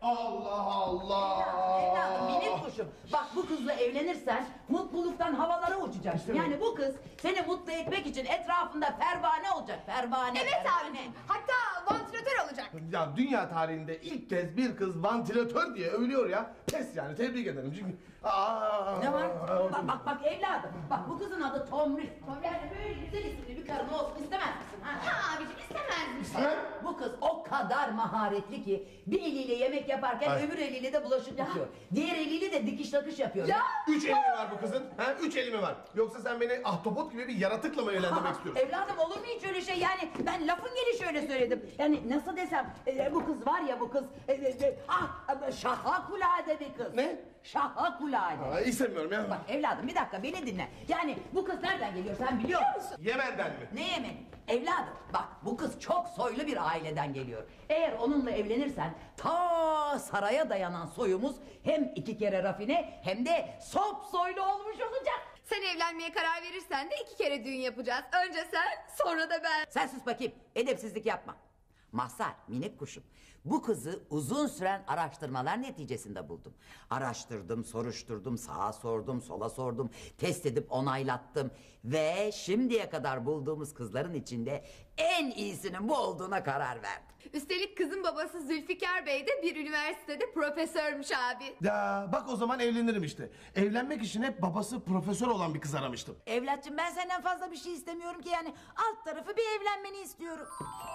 Allah Allah. Evladım minik kuşum. Bak bu kızla evlenirsen mutluluktan havalara uçacaksın. Yani bu kız seni mutlu etmek için etrafında pervane olacak. Pervane. Evet pervane. abicim. Hatta vantilatör olacak. Ya dünya tarihinde ilk kez bir kız vantilatör diye övülüyor ya. Pes yani, tebrik ederim çünkü... Ne var? Bak evladım. Bak bu kızın adı Tomris. Yani böyle güzel isimli bir karın olsun istemez misin? Ha abicim istemezmiş. Sen? Bu kız o kadar maharetli ki bir eliyle yemek yaparken Ay. öbür eliyle de bulaşık yıkıyor. Diğer eliyle de dikiş takış yapıyor. Ya. 3 eli mi var bu kızın? Ha? 3 eli mi var? Yoksa sen beni ahtapot gibi bir yaratıkla mı evlendirmek istiyorsun? Evladım olur mu hiç öyle şey? Yani ben lafın gelişi öyle söyledim. Yani nasıl desem bu kız var ya bu kız şahakulade bir kız. Ne? Şahakulade. Aa, istemiyorum ya. Bak evladım bir dakika beni dinle. Yani bu kız nereden geliyor sen biliyor musun? Yemen'den mi? Ne Yemen? Evladım bak bu kız çok soylu bir aileden geliyor. Eğer onunla evlenirsen ta saraya dayanan soyumuz hem 2 kere rafine hem de sop soylu olmuş olacak. Sen evlenmeye karar verirsen de 2 kere düğün yapacağız. Önce sen, sonra da ben. Sen sus bakayım edepsizlik yapma. Mazhar minik kuşum bu kızı uzun süren araştırmalar neticesinde buldum. Araştırdım, soruşturdum, sağa sordum, sola sordum, test edip onaylattım. Ve şimdiye kadar bulduğumuz kızların içinde en iyisinin bu olduğuna karar verdim. Üstelik kızın babası Zülfikar Bey de bir üniversitede profesörmüş abi. Ya bak o zaman evlenirim işte. Evlenmek için hep babası profesör olan bir kız aramıştım. Evlatçım ben senden fazla bir şey istemiyorum ki yani alt tarafı bir evlenmeni istiyorum.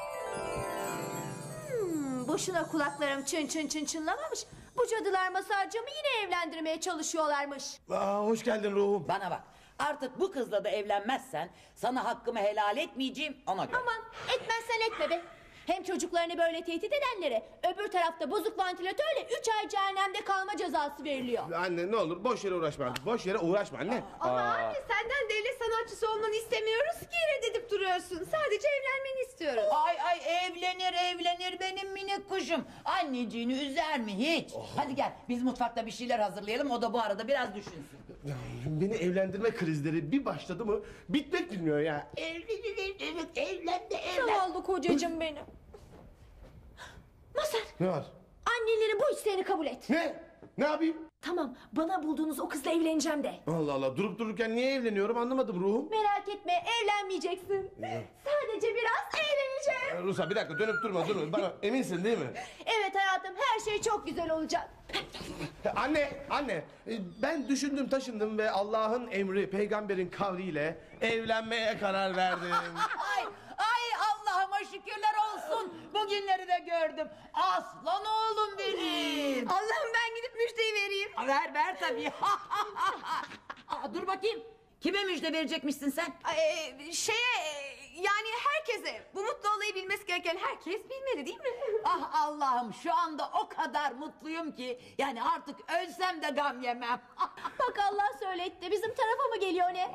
Boşuna kulaklarım çın çın çın çınlamamış. Bu cadılar masarcığımı yine evlendirmeye çalışıyorlarmış. Aa, hoş geldin ruhum. Bana bak artık bu kızla da evlenmezsen sana hakkımı helal etmeyeceğim ona göre. Aman etmezsen etme be. Hem çocuklarını böyle tehdit edenlere öbür tarafta bozuk vantilatörle 3 ay cehennemde kalma cezası veriliyor. Anne ne olur boş yere uğraşma artık. Boş yere uğraşma anne. Ama anne senden devlet sanatçısı olmanı istemiyoruz ki reddedip duruyorsun. Sadece evlenmeni istiyoruz. Ay evlenir benim minik kuşum. Anneciğini üzer mi hiç? Hadi gel biz mutfakta bir şeyler hazırlayalım o da bu arada biraz düşünsün. Beni evlendirme krizleri bir başladı mı bitmek bilmiyor ya. Evlendi. Zavallı kocacığım benim. Mazhar, Ne var? annelerin bu isteğini kabul et. Ne? Ne yapayım? Tamam, bana bulduğunuz o kızla evleneceğim de. Allah Allah, durup dururken niye evleniyorum anlamadım ruhum. Merak etme, evlenmeyeceksin. Sadece biraz eğleneceğim. Rusa bir dakika dönüp durma. Bana eminsin değil mi? Evet hayatım, her şey çok güzel olacak. Anne, ben düşündüm taşındım ve Allah'ın emri, peygamberin kavliyle evlenmeye karar verdim. Ay Allah'ıma şükürler olsun. Bugünleri de gördüm. Aslan oğlum benim. Allah'ım ben gidip müjdeyi vereyim. Ver tabii. Dur bakayım. Kime müjde verecekmişsin sen? Yani herkese, bu mutlu olayı bilmesi gereken herkes bilmeli değil mi? Ah Allah'ım şu anda o kadar mutluyum ki yani artık ölsem de gam yemem. Bak Allah söyletti, bizim tarafa mı geliyor ne?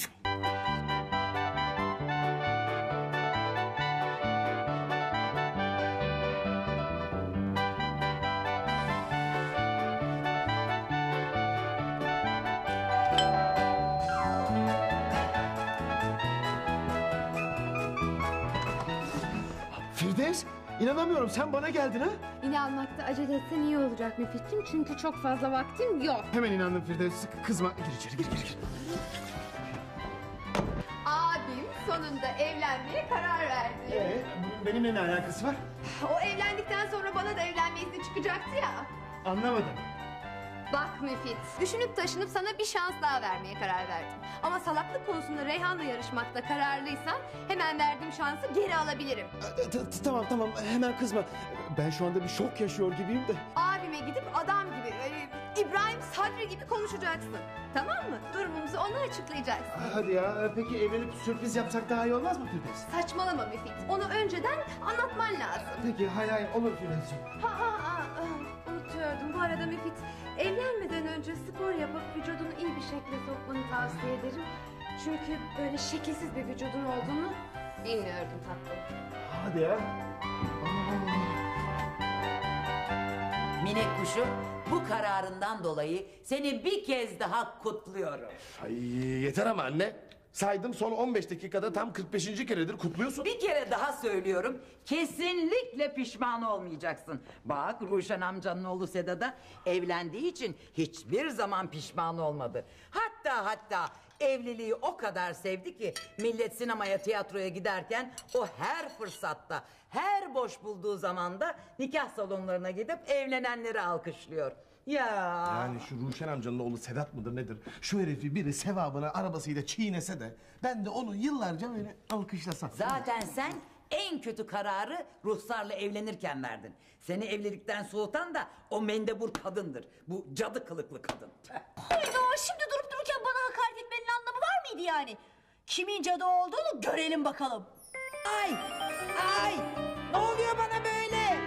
Firdevs, inanamıyorum sen bana geldin ha? İnanmakta acele etsen iyi olacak Müfit'ciğim çünkü çok fazla vaktim yok. Hemen inandım Firdevs, kızma. Gir içeri, gir. Abim sonunda evlenmeye karar verdi. Bunun benimle ne alakası var? O evlendikten sonra bana da evlenme izni çıkacaktı ya. Anlamadım. Bak Müfit, düşünüp taşınıp sana bir şans daha vermeye karar verdim. Ama salaklık konusunda Reyhan'la yarışmakta kararlıysan hemen verdiğim şansı geri alabilirim. Tamam, hemen kızma. Ben şu anda bir şok yaşıyor gibiyim de. Abime gidip adam gibi, İbrahim Sadri gibi konuşacaksın. Tamam mı? Durumumuzu ona açıklayacaksın. Hadi ya, peki evlenip sürpriz yapsak daha iyi olmaz mı Firdevs? Saçmalama Müfit, onu önceden anlatman lazım. Peki, hay olur Firdevs'ciğim. Unutuyordum bu arada Müfit. Evlenmeden önce spor yapıp vücudunu iyi bir şekilde sokmanı tavsiye ederim. Çünkü böyle şekilsiz bir vücudun olduğunu bilmiyordum tatlım. Hadi ya. Minik kuşum bu kararından dolayı seni bir kez daha kutluyorum. Ay yeter ama anne. Saydım son 15 dakikada tam 45. keredir kutluyorsun. Bir kere daha söylüyorum. Kesinlikle pişman olmayacaksın. Bak Ruşen amcanın oğlu Sedat'a evlendiği için hiçbir zaman pişman olmadı. Hatta evliliği o kadar sevdi ki millet sinemaya, tiyatroya giderken o her fırsatta, her boş bulduğu zamanda nikah salonlarına gidip evlenenleri alkışlıyor. Ya. Yani şu Ruşen amcanın oğlu Sedat mıdır nedir? Şu herifi biri sevabına arabasıyla çiğnese de ben de onu yıllarca böyle alkışlasam. Zaten sen en kötü kararı Ruhsar'la evlenirken verdin. Seni evlilikten soğutan da o mendebur kadındır. Bu cadı kılıklı kadın. Hayda, şimdi durup dururken bana hakaret etmenin anlamı var mıydı yani? Kimin cadı olduğunu görelim bakalım. Ay! Ay! Ne oluyor bana böyle?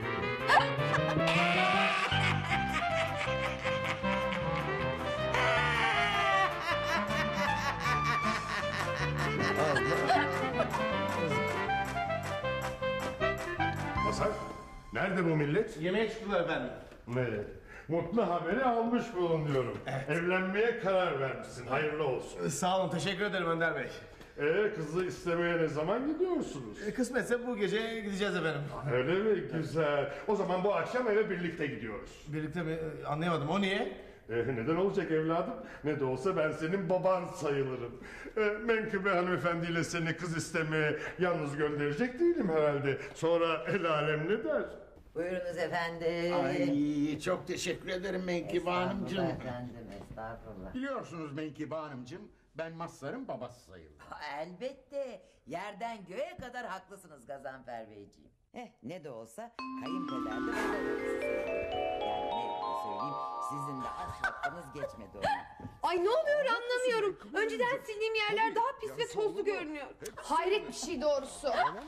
Masar, nerede bu millet? Yemeğe çıktılar efendim. Evet. Mutlu haberi almış bulunuyorum. Evlenmeye karar vermişsin. Hayırlı olsun. Sağ olun, teşekkür ederim Önder Bey. Kızı istemeye ne zaman gidiyorsunuz? Kısmetse bu gece gideceğiz efendim. Öyle mi? Güzel. O zaman bu akşam eve birlikte gidiyoruz. Birlikte mi? Anlayamadım, o niye? Neden olacak evladım? Ne de olsa ben senin baban sayılırım. Menkıbe hanımefendiyle seni kız istemeye yalnız gönderecek değilim herhalde. Sonra el alem ne der? Buyurunuz efendim. Ay çok teşekkür ederim Menkıbe Hanımcığım. Efendim, estağfurullah. Biliyorsunuz Menkıbe Hanımcığım, ben Mazhar'ın babası sayılırım. Elbette. Yerden göğe kadar haklısınız Gazanfer Beyciğim. Ne de olsa kayınpeder de babanız. Yani ne söyleyeyim, sizin de az hakkınız geçmedi ona. Ay ne oluyor anlamıyorum. Önceden sildiğim yerler daha pis ve tozlu görünüyor. Hayret bir şey doğrusu.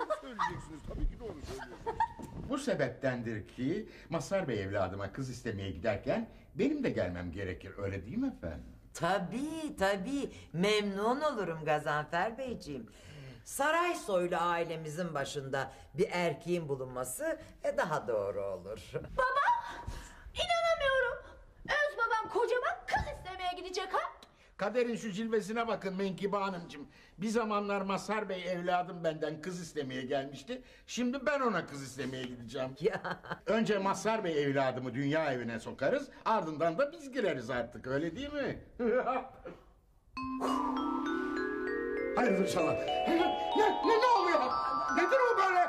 Bu sebeptendir ki Mazhar Bey evladıma kız istemeye giderken benim de gelmem gerekir, öyle değil mi efendim? Tabii memnun olurum Gazanfer Beyciğim. Saray soylu ailemizin başında bir erkeğin bulunması daha doğru olur. İnanamıyorum. Öz babam kocama kız istemeye gidecek ha? Kaderin şu cilvesine bakın Menkıbe Hanımcığım. Bir zamanlar Mazhar Bey evladım benden kız istemeye gelmişti. Şimdi ben ona kız istemeye gideceğim. Ya. Önce Mazhar Bey evladımı dünya evine sokarız, ardından da biz gireriz artık, öyle değil mi? Hayırdır inşallah. Ne oluyor? Nedir o böyle?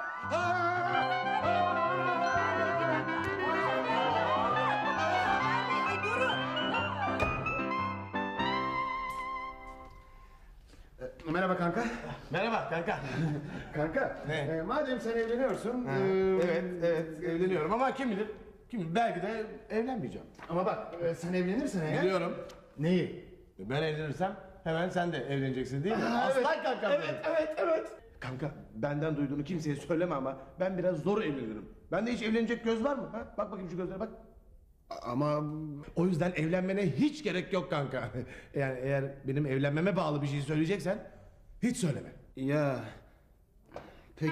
Merhaba kanka. Merhaba kanka. Kanka, Ne? madem sen evleniyorsun... Evet, evleniyorum ama kim bilir? Kim bilir, belki de evlenmeyeceğim. Ama bak, sen evlenirsen eğer... Biliyorum. Neyi? Ben evlenirsem hemen sen de evleneceksin değil mi? Aslan kankam benim. Evet. Kanka, benden duyduğunu kimseye söyleme ama ben biraz zor evlenirim. Bende hiç evlenecek göz var mı? Ha? Bak bakayım şu gözlere bak. Ama o yüzden evlenmene hiç gerek yok kanka. Yani eğer benim evlenmeme bağlı bir şey söyleyeceksen hiç söyleme. Ya... Peki.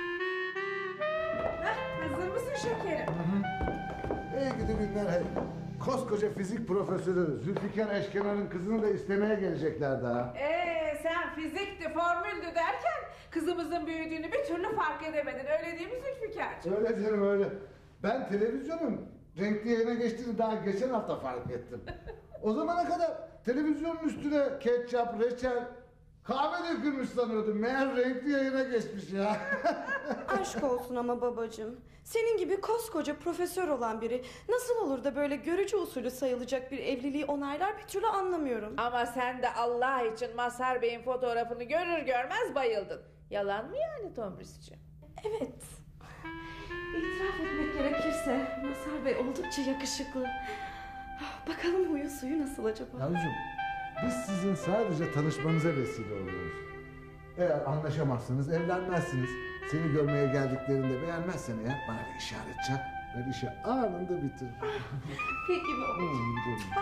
Hazır mısın şekerim? Gidi günler. Hey. Koskoca fizik profesörü Zülfikar Eşkenar'ın kızını da istemeye gelecekler daha. Sen fizikti, formüldü derken kızımızın büyüdüğünü bir türlü fark edemedin. Öyle değil mi Zülfikar'cığım? Öyle canım öyle. Ben televizyonun renkli yayına geçtiğini daha geçen hafta fark ettim. O zamana kadar televizyonun üstüne ketçap, reçel, kahve dökülmüş sanıyordum. Meğer renkli yayına geçmiş ya. Aşk olsun ama babacığım. Senin gibi koskoca profesör olan biri nasıl olur da böyle görücü usulü sayılacak bir evliliği onaylar bir türlü anlamıyorum. Ama sen de Allah için Mazhar Bey'in fotoğrafını görür görmez bayıldın. Yalan mı yani Tomris'ciğim? Evet. İtiraf etmek gerekirse Mazhar Bey oldukça yakışıklı. Bakalım huyu suyu nasıl acaba? Yavrucuğum, biz sizin sadece tanışmanıza vesile oluyoruz. Eğer anlaşamazsınız, evlenmezsiniz. Seni görmeye geldiklerinde beğenmezsen eğer bana bir işaret çak. Ben işi anında bitiririm. Peki babacığım.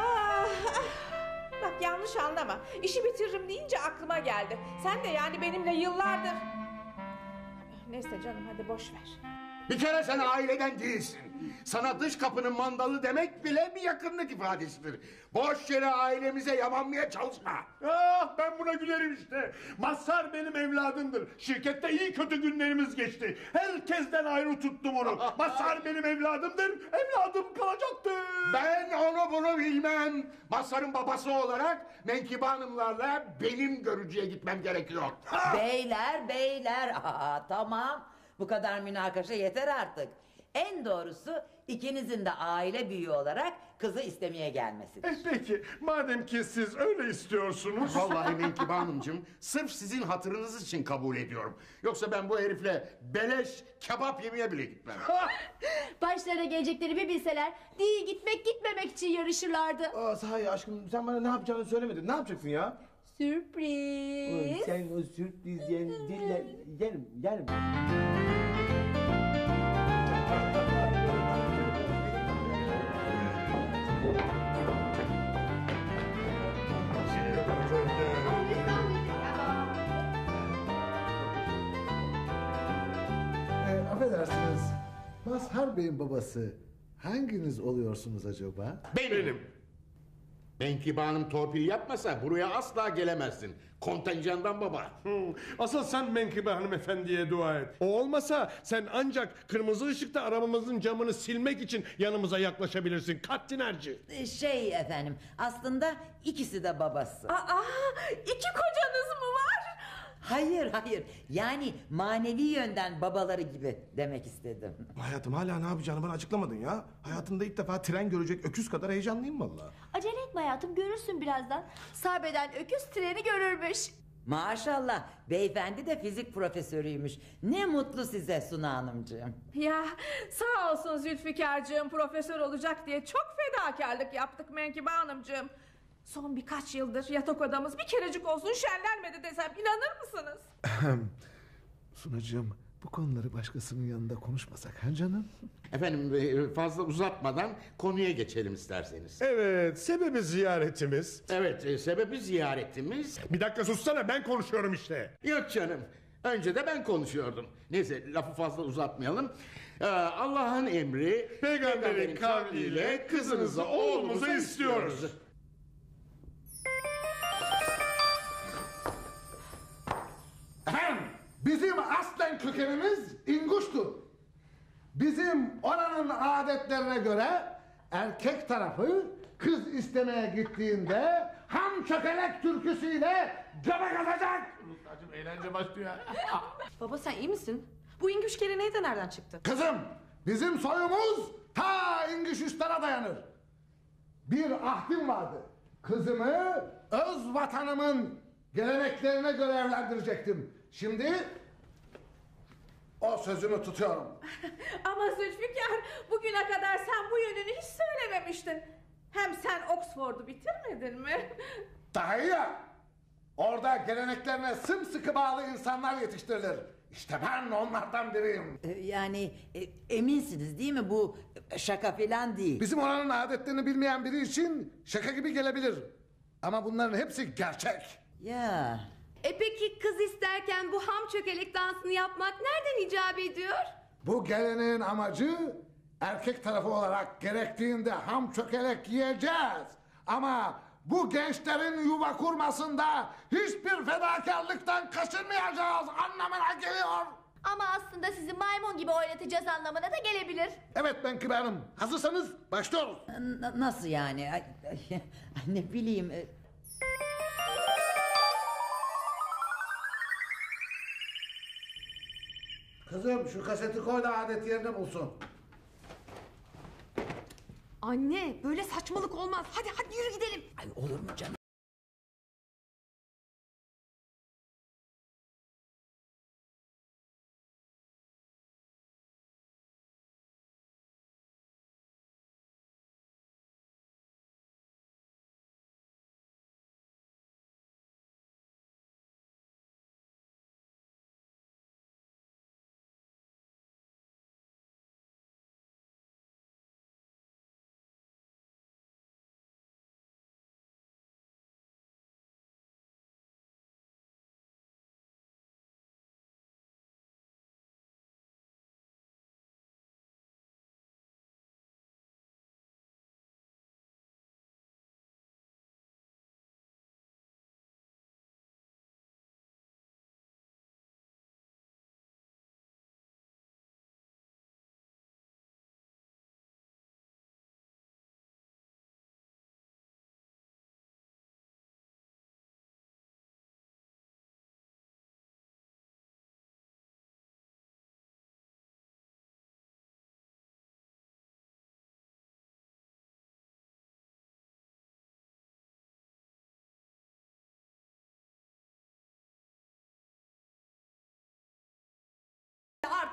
Bak yanlış anlama. İşi bitiririm deyince aklıma geldi. Sen de yani benimle yıllardır... Neyse canım hadi boş ver. Bir kere sen aileden değilsin. Sana dış kapının mandalı demek bile bir yakınlık ifadesidir. Boş yere ailemize yamanmaya çalışma. Ah, ben buna gülerim işte. Mazhar benim evladımdır. Şirkette iyi kötü günlerimiz geçti. Herkesten ayrı tuttum onu. Mazhar benim evladımdır. Evladım kalacaktır. Ben onu bunu bilmem. Mazhar'ın babası olarak Menkıbe Hanımlarla benim görücüye gitmem gerekiyor. Beyler, tamam. Bu kadar münakaşa yeter artık. En doğrusu ikinizin de aile büyüğü olarak kızı istemeye gelmesidir. Peki, madem ki siz öyle istiyorsunuz. Vallahi Menkıbe Hanımcığım, sırf sizin hatırınız için kabul ediyorum. Yoksa ben bu herifle beleş kebap yemeye bile gitmem. Başlarına gelecekleri bir bilseler değil gitmek gitmemek için yarışırlardı. Aa, sahi aşkım sen bana ne yapacağını söylemedin. Ne yapacaksın ya? Sürpriz. Sen o sürpriz yerim. Affedersiniz. Mazhar Bey'in babası hanginiz oluyorsunuz acaba? Benim. Menkıbe Hanım torpil yapmasa buraya asla gelemezsin. Kontenjandan baba. Asıl sen Menkıbe hanımefendiye dua et. O olmasa sen ancak kırmızı ışıkta arabamızın camını silmek için yanımıza yaklaşabilirsin. Kattinerci. Şey efendim, aslında ikisi de babası. İki kocanız mı var? Hayır, yani manevi yönden babaları gibi demek istedim. Hayatım hala ne yapacağını bana açıklamadın ya. Hayatında ilk defa tren görecek öküz kadar heyecanlıyım vallahi. Acele etme hayatım, görürsün birazdan. Sarbeden öküz treni görürmüş. Maşallah, beyefendi de fizik profesörüymüş. Ne mutlu size Suna Hanımcığım. Ya sağ olsun Zülfikar'cığım profesör olacak diye çok fedakarlık yaptık Menkıbe Hanımcığım. Son birkaç yıldır yatak odamız bir kerecik olsun şenlenmedi desem inanır mısınız? Sunacığım, bu konuları başkasının yanında konuşmasak ha canım? Efendim fazla uzatmadan konuya geçelim isterseniz. Evet, sebebi ziyaretimiz. Evet, sebebi ziyaretimiz. Bir dakika sussana, ben konuşuyorum işte. Yok canım. Önce de ben konuşuyordum. Neyse lafı fazla uzatmayalım. Allah'ın emri, Peygamberin kavliyle kızınızı oğlumuza istiyoruz. Efendim, bizim aslen kökenimiz İnguş'tur. Bizim oranın adetlerine göre erkek tarafı kız istemeye gittiğinde ham çökelek türküsüyle göbek atacak. Hacım eğlence başlıyor. Baba sen iyi misin? Bu İngüş geleneği de nereden çıktı? Kızım, bizim soyumuz ta İngiş üstlara dayanır. Bir ahdim vardı. Kızımı öz vatanımın geleneklerine göre evlendirecektim. Şimdi o sözümü tutuyorum. Ama Zülfikar bugüne kadar sen bu yönünü hiç söylememiştin. Hem sen Oxford'u bitirmedin mi? Daha iyi ya. Orada geleneklerine sımsıkı bağlı insanlar yetiştirilir. İşte ben onlardan biriyim. Yani eminsiniz değil mi bu şaka falan değil? Bizim oranın adetlerini bilmeyen biri için şaka gibi gelebilir. Ama bunların hepsi gerçek. Ya. Peki kız isterken bu ham çökelek dansını yapmak nereden icap ediyor? Bu geleneğin amacı erkek tarafı olarak gerektiğinde ham çökelek yiyeceğiz. Ama bu gençlerin yuva kurmasında hiçbir fedakarlıktan kaçınmayacağız anlamına geliyor. Ama aslında sizi maymun gibi oynatacağız anlamına da gelebilir. Evet Menkıbe Hanım, hazırsanız başlıyoruz. Nasıl yani? Ne bileyim. Kızım şu kaseti koy da adet yerini bulsun. Anne böyle saçmalık olmaz. Hadi yürü gidelim. Ay olur mu canım?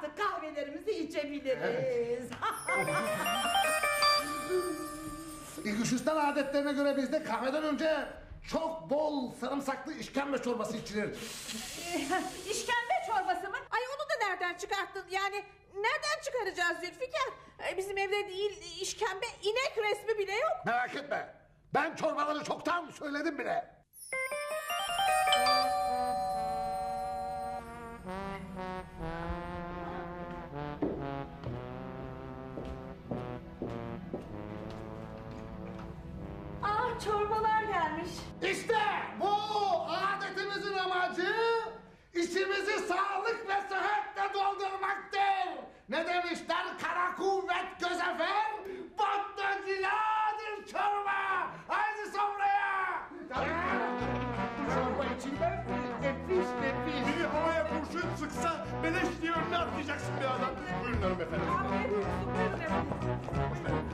artık kahvelerimizi içebiliriz. İngilizistan adetlerine göre bizde kahveden önce çok bol sarımsaklı işkembe çorbası içilir. İşkembe çorbası mı? Ay onu da nereden çıkarttın? Yani nereden çıkaracağız Zülfikar? Bizim evde değil işkembe, inek resmi bile yok. Merak etme. Ben çorbaları çoktan söyledim bile. Ah çorbalar gelmiş. İşte bu adetimizin amacı içimizi sağlık ve sıhhatle doldurmaktır. Ne demişler kara kuvvet gözefer, battacıladır çorba. Haydi sofraya. Çorba içinden nefis nefis. Biri havaya kurşun sıksa beleş diye önüne atlayacaksın bir adam. Buyurun hanımefendi. Afiyet olsun, buyurun efendim.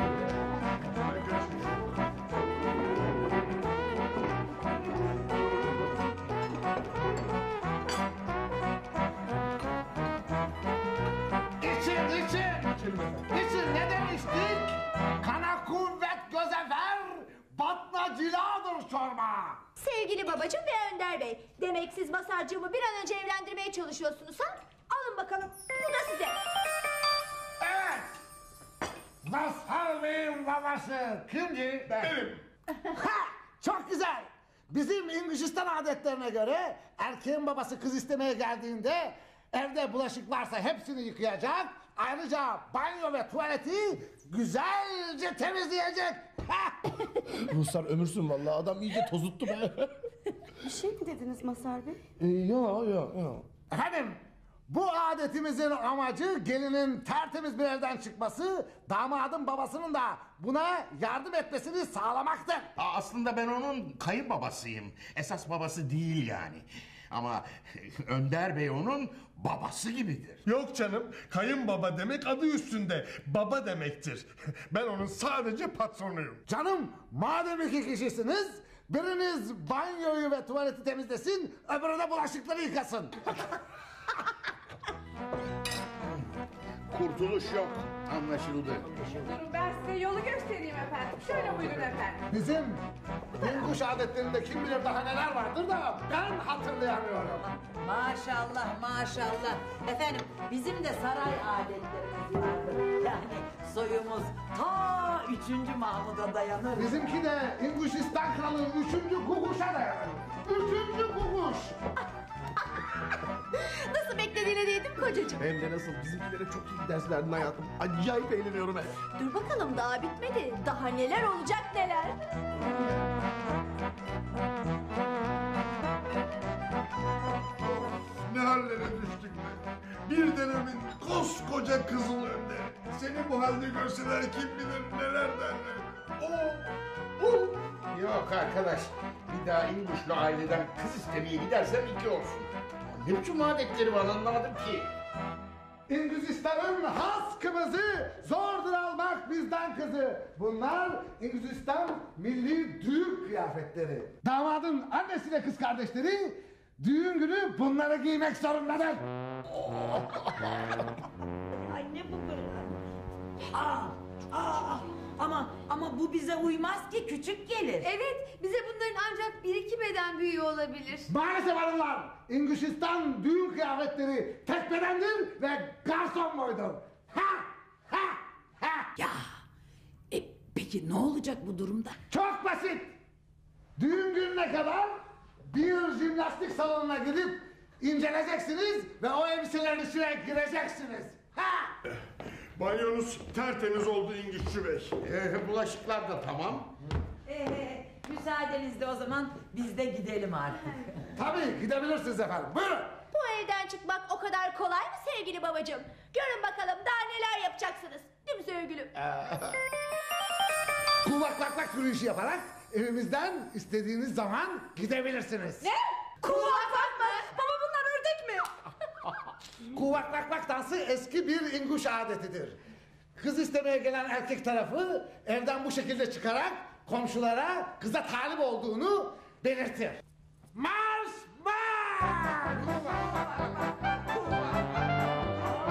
İçin ne demiştik? Kana kuvvet gözefer, batmacıladır çorba. Sevgili babacığım ve Önder Bey, demek siz Masarcığımı bir an önce evlendirmeye çalışıyorsunuz ha? Alın bakalım, bu da size. Evet. Mazhar Bey'in babası kimdi? Benim. Ha, çok güzel. Bizim İngilizistan adetlerine göre erkeğin babası kız istemeye geldiğinde evde bulaşık varsa hepsini yıkayacak. Ayrıca banyo ve tuvaleti güzelce temizleyecek. Ruslar ömürsün vallahi, adam iyice tozuttu be. Bir şey mi dediniz Mazhar Bey? Yo. Efendim, bu adetimizin amacı gelinin tertemiz bir evden çıkması, damadın babasının da buna yardım etmesini sağlamaktır. Aslında ben onun kayınbabasıyım. Esas babası değil yani. Ama Önder Bey onun babası gibidir. Yok canım, kayınbaba demek adı üstünde. Baba demektir. Ben onun sadece patronuyum. Canım, madem iki kişisiniz, biriniz banyoyu ve tuvaleti temizlesin, öbürü de bulaşıkları yıkasın. Kurtuluş yok. Anlaşıldı. Durun ben size yolu göstereyim efendim. Şöyle buyurun efendim. Bizim Yenguş adetlerinde kim bilir daha neler vardır da ben hatırlayamıyorum. Maşallah maşallah. Efendim bizim de saray adetlerimiz vardır. Yani soyumuz ta 3. Mahmud'a dayanır. Bizimki de İngilizistan kralı 3. Kukuş'a dayanır. 3. Kukuş. Nasıl beklediğine değdim kocacığım. Hem de nasıl, bizimkilere çok iyi ders verdin hayatım. Acayip eğleniyorum ben. Dur bakalım daha bitmedi. Daha neler olacak neler. Ne hallere düştük be. Bir dönemin koskoca kızıl önde. Seni bu halde görseler kim bilir neler derler. Yok arkadaş. Bir daha İnguşlu aileden kız istemeye gidersem 2 olsun. Ne biçim adetleri var anlamadım ki. İngilizistan'ın has kımızı, zordur almak bizden kızı. Bunlar İngilizistan milli düğün kıyafetleri. Damadın annesiyle kız kardeşleri düğün günü bunları giymek zorundadır. Ay ne bu böyle? Ama bu bize uymaz ki, küçük gelir. Evet, bize bunların ancak 1-2 beden büyüğü olabilir. Maalesef hanımlar, İngilizistan düğün kıyafetleri tek bedendir ve garson boydur. Ha! Ya peki ne olacak bu durumda? Çok basit. Düğün gününe kadar bir jimnastik salonuna gidip inceleyeceksiniz ve o elbiselerin içine gireceksiniz. Ha! Banyonuz tertemiz oldu İngilizci Bey. Bulaşıklar da tamam. Müsaadenizle o zaman biz de gidelim artık. Tabii gidebilirsiniz efendim. Buyurun. Bu evden çıkmak o kadar kolay mı sevgili babacığım? Görün bakalım daha neler yapacaksınız. Değil mi sevgilim? Kuvak lak lak yürüyüşü yaparak evimizden istediğiniz zaman gidebilirsiniz. Ne? Kulaklar mı? Baba bunlar ördek mi? Kuvak lak lak dansı eski bir İnguş adetidir. Kız istemeye gelen erkek tarafı evden bu şekilde çıkarak komşulara kıza talip olduğunu belirtir. Marş marş!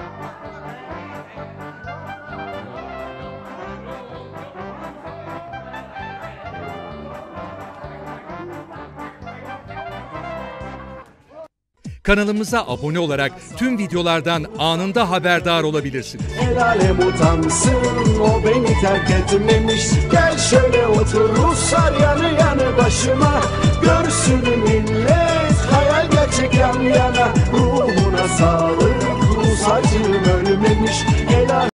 Kanalımıza abone olarak tüm videolardan anında haberdar olabilirsiniz. El alem utansın, o beni terk etmemiş. Gel şöyle otur Ruslar yanı yanı başıma. Görsün millet, hayal gerçek yan yana. Ruhuna sağlık, Rus acım ölmemiş.